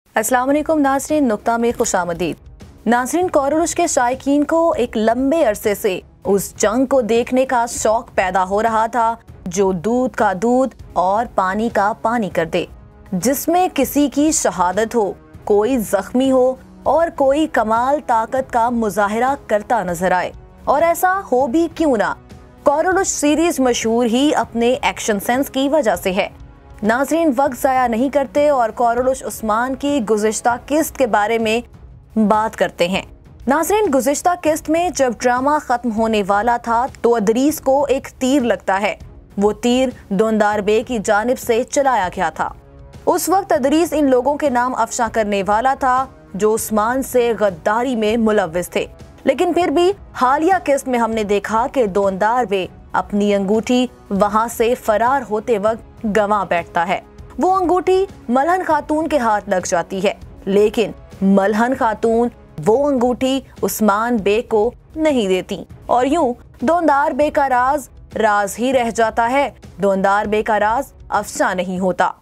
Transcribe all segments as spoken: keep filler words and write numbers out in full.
अस्सलाम वालेकुम नाज़रीन, नुक्ता में खुशामदीद। नाज़रीन, कोरोरुश के शायकीन को एक लंबे अरसे से उस जंग को देखने का शौक पैदा हो रहा था जो दूध का दूध और पानी का पानी कर दे, जिसमें किसी की शहादत हो, कोई जख्मी हो और कोई कमाल ताकत का मुजाहिरा करता नजर आए। और ऐसा हो भी क्यों ना, कोरोरुश सीरीज मशहूर ही अपने एक्शन सेंस की वजह से है। नाज़रीन, वक्त ज़ाया नहीं करते और कोरोरुश उस्मान की गुज़िश्ता किस्त के बारे में बात करते हैं। नाज़रीन, गुज़िश्ता किस्त में जब ड्रामा खत्म होने वाला था तो अदरीस को एक तीर लगता है। वो तीर दोंदार बे की जानिब से चलाया गया था। उस वक्त अदरीस इन लोगों के नाम अफशा करने वाला था जो उस्मान से गद्दारी में मुलव्विस थे, लेकिन फिर भी हालिया किस्त में हमने देखा कि दोंदार बे अपनी अंगूठी वहां से फरार होते वक्त गंवा बैठता है। वो अंगूठी मलहन खातून के हाथ लग जाती है, लेकिन मलहन खातून वो अंगूठी उस्मान बे को नहीं देती और यूं दोंदार बे का राज राज ही रह जाता है। दोंदार बे का राज अफशा नहीं होता।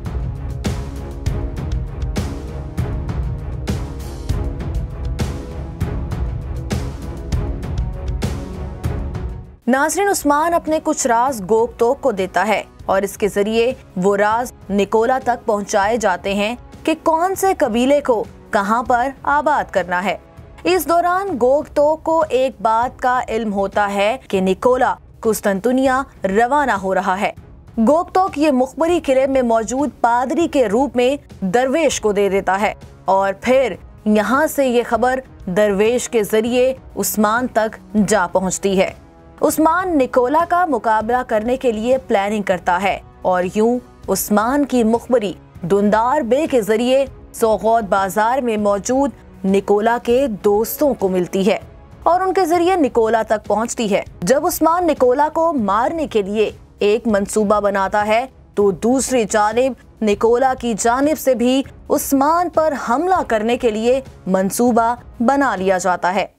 नाज़रीन, उस्मान अपने कुछ राज गोगतोक को देता है और इसके जरिए वो राज निकोला तक पहुंचाए जाते हैं कि कौन से कबीले को कहां पर आबाद करना है। इस दौरान गोगतोक को एक बात का इल्म होता है कि निकोला कुस्तुनतुनिया रवाना हो रहा है। गोगतोक ये मुखबरी किले में मौजूद पादरी के रूप में दरवेश को दे देता है और फिर यहाँ से ये खबर दरवेश के जरिए उस्मान तक जा पहुँचती है। उस्मान निकोला का मुकाबला करने के लिए प्लानिंग करता है और यूं उस्मान की मुखबरी दोंदार बे के जरिए सोगौत बाजार में मौजूद निकोला के दोस्तों को मिलती है और उनके जरिए निकोला तक पहुंचती है। जब उस्मान निकोला को मारने के लिए एक मंसूबा बनाता है तो दूसरी जानिब निकोला की जानिब से भी उस्मान पर हमला करने के लिए मंसूबा बना लिया जाता है।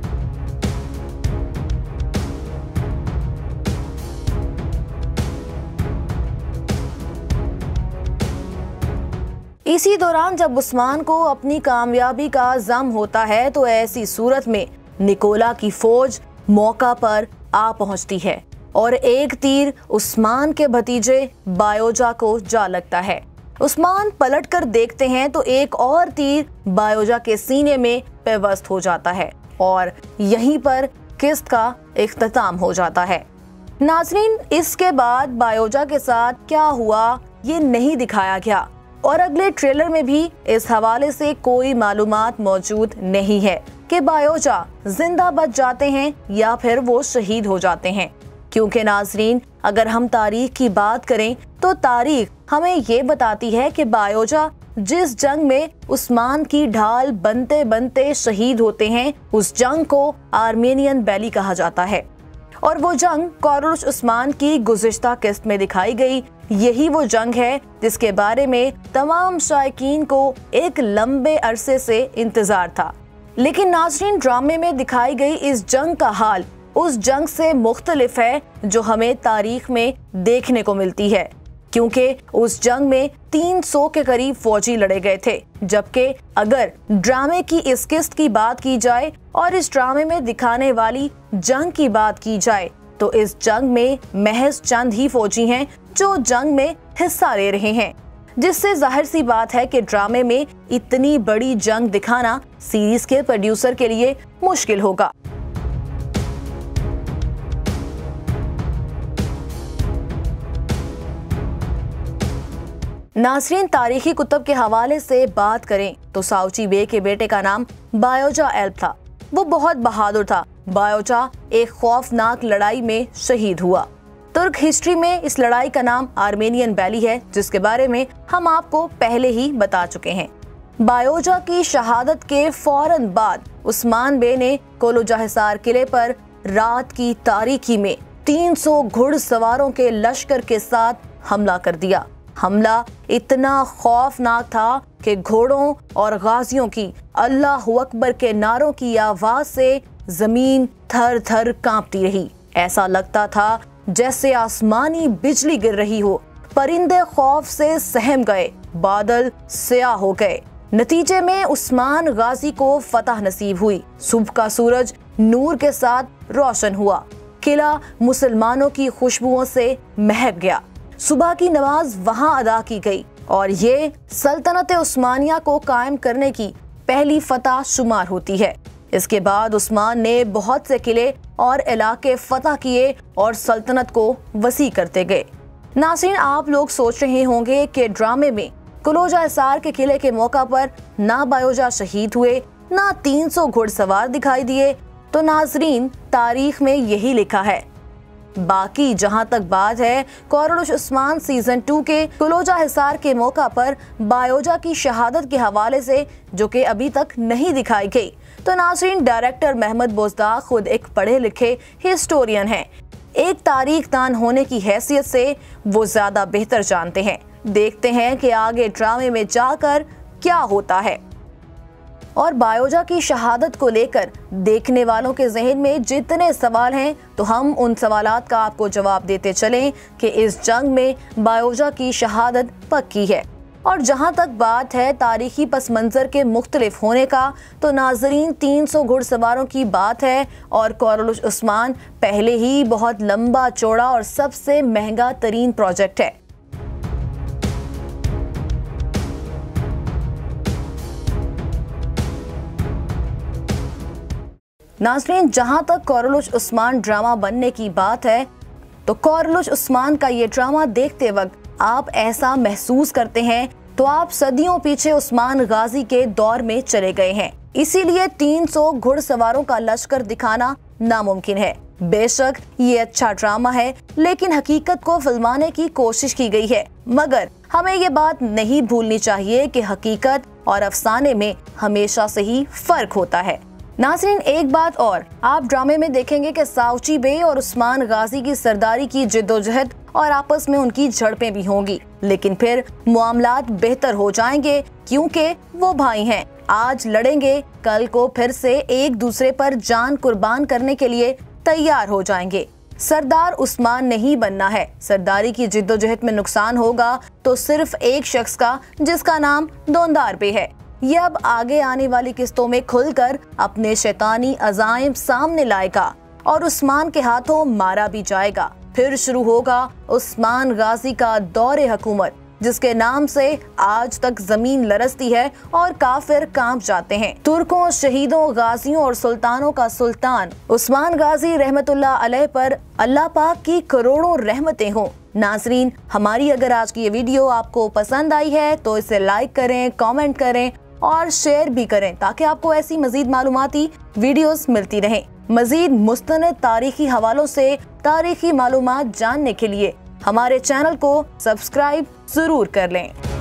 इसी दौरान जब उस्मान को अपनी कामयाबी का ज़म होता है तो ऐसी सूरत में निकोला की फौज मौका पर आ पहुंचती है और एक तीर उस्मान के भतीजे बायोजा को जा लगता है। उस्मान पलटकर देखते हैं तो एक और तीर बायोजा के सीने में पेवस्त हो जाता है और यहीं पर किस्त का इख्तिताम हो जाता है। नाज़रीन, इसके बाद बायोजा के साथ क्या हुआ ये नहीं दिखाया गया और अगले ट्रेलर में भी इस हवाले से कोई मालूमात मौजूद नहीं है कि बायोजा जिंदा बच जाते हैं या फिर वो शहीद हो जाते हैं, क्योंकि नाज़रीन, अगर हम तारीख की बात करें तो तारीख हमें ये बताती है कि बायोजा जिस जंग में उस्मान की ढाल बनते बनते शहीद होते हैं उस जंग को आर्मेनियन बैली कहा जाता है और वो जंग कोरोरुश उस्मान की गुज़िश्ता किस्त में दिखाई गई। यही वो जंग है जिसके बारे में तमाम शायकीन को एक लंबे अरसे से इंतजार था, लेकिन नाज़रीन, ड्रामे में दिखाई गई इस जंग का हाल उस जंग से मुख्तलिफ है जो हमें तारीख में देखने को मिलती है, क्योंकि उस जंग में तीन सौ के करीब फौजी लड़े गए थे, जबकि अगर ड्रामे की इस किस्त की बात की जाए और इस ड्रामे में दिखाने वाली जंग की बात की जाए तो इस जंग में महज चंद ही फौजी हैं जो जंग में हिस्सा ले रहे हैं, जिससे जाहिर सी बात है कि ड्रामे में इतनी बड़ी जंग दिखाना सीरीज के प्रोड्यूसर के लिए मुश्किल होगा। नाज़रीन, तारीखी कुतुब के हवाले से बात करें तो साउची बे के बेटे का नाम बायोजा एल्प था। वो बहुत बहादुर था। बायोजा एक खौफनाक लड़ाई में शहीद हुआ। तुर्क हिस्ट्री में इस लड़ाई का नाम आर्मेनियन बैली है, जिसके बारे में हम आपको पहले ही बता चुके हैं। बायोजा की शहादत के फौरन बाद उस्मान बे ने कोलोजा हिसार किले पर रात की तारीकी में तीन सौ घुड़सवारों के लश्कर के साथ हमला कर दिया। हमला इतना खौफनाक था कि घोड़ों और गाजियों की अल्लाहु अकबर के नारों की आवाज से जमीन थर थर कांपती रही। ऐसा लगता था जैसे आसमानी बिजली गिर रही हो। परिंदे खौफ से सहम गए, बादल स्याह हो गए। नतीजे में उस्मान गाजी को फतह नसीब हुई। सुबह का सूरज नूर के साथ रोशन हुआ। किला मुसलमानों की खुशबुओं से महक गया। सुबह की नमाज वहां अदा की गई और ये सल्तनत उस्मानिया को कायम करने की पहली फतह शुमार होती है। इसके बाद उस्मान ने बहुत से किले और इलाके फतह किए और सल्तनत को वसी करते गए। नाज़रीन, आप लोग सोच रहे होंगे कि ड्रामे में कलोजा हिसार के किले के मौका पर ना बायोजा शहीद हुए, ना तीन सौ घुड़सवार दिखाई दिए। तो नाज़रीन, तारीख में यही लिखा है। बाकी जहां तक बात है कोरलुश उस्मान सीजन टू के कलोजा हिसार के मौका पर बायोजा की शहादत के हवाले से, जो कि अभी तक नहीं दिखाई गई, तो नाज़रीन, डायरेक्टर महमद बोजदा खुद एक पढ़े लिखे हिस्टोरियन हैं। एक तारीख दान होने की हैसियत से वो ज्यादा बेहतर जानते हैं। देखते हैं कि आगे ड्रामे में जाकर क्या होता है। और बायोजा की शहादत को लेकर देखने वालों के जहन में जितने सवाल हैं, तो हम उन सवालात का आपको जवाब देते चलें कि इस जंग में बायोजा की शहादत पक्की है। और जहां तक बात है तारीखी पस मंजर के मुख्तलिफ होने का, तो नाजरीन तीन सौ घुड़सवारों की बात है और कोरलुश उस्मान पहले ही बहुत लंबा चौड़ा और सबसे महंगा तरीन प्रोजेक्ट है। नाज़रीन, जहां तक कोरलुश उस्मान ड्रामा बनने की बात है, तो कोरलुश उस्मान का ये ड्रामा देखते वक्त आप ऐसा महसूस करते हैं तो आप सदियों पीछे उस्मान गाजी के दौर में चले गए हैं। इसीलिए तीन सौ घुड़सवारों का लश्कर दिखाना नामुमकिन है। बेशक ये अच्छा ड्रामा है, लेकिन हकीकत को फिल्माने की कोशिश की गई है। मगर हमें ये बात नहीं भूलनी चाहिए कि हकीकत और अफसाने में हमेशा से ही फर्क होता है। नाज़रीन, एक बात और, आप ड्रामे में देखेंगे कि साउची बे और उस्मान गाजी की सरदारी की जिद्दोजहद और आपस में उनकी झड़पें भी होंगी, लेकिन फिर मामलात बेहतर हो जाएंगे क्योंकि वो भाई हैं। आज लड़ेंगे, कल को फिर से एक दूसरे पर जान कुर्बान करने के लिए तैयार हो जाएंगे। सरदार उस्मान नहीं बनना है। सरदारी की जिद्दोजहद में नुकसान होगा तो सिर्फ एक शख्स का, जिसका नाम दोंदार बे है। ये अब आगे आने वाली किस्तों में खुलकर अपने शैतानी अज़ाइम सामने लाएगा और उस्मान के हाथों मारा भी जाएगा। फिर शुरू होगा उस्मान गाजी का दौरे हुकूमत, जिसके नाम से आज तक जमीन लरसती है और काफिर कांप जाते हैं। तुर्कों, शहीदों, गाजियों और सुल्तानों का सुल्तान उस्मान गाजी रहमतुल्लाह अलैह पर अल्लाह पाक की करोड़ों रहमतें हों। नाजरीन, हमारी अगर आज की ये वीडियो आपको पसंद आई है तो इसे लाइक करें, कमेंट करें और शेयर भी करें, ताकि आपको ऐसी मजीद मालूमाती वीडियोस मिलती रहें। मजीद मुस्तनद तारीखी हवालों से तारीखी मालूमात जानने के लिए हमारे चैनल को सब्सक्राइब जरूर कर लें।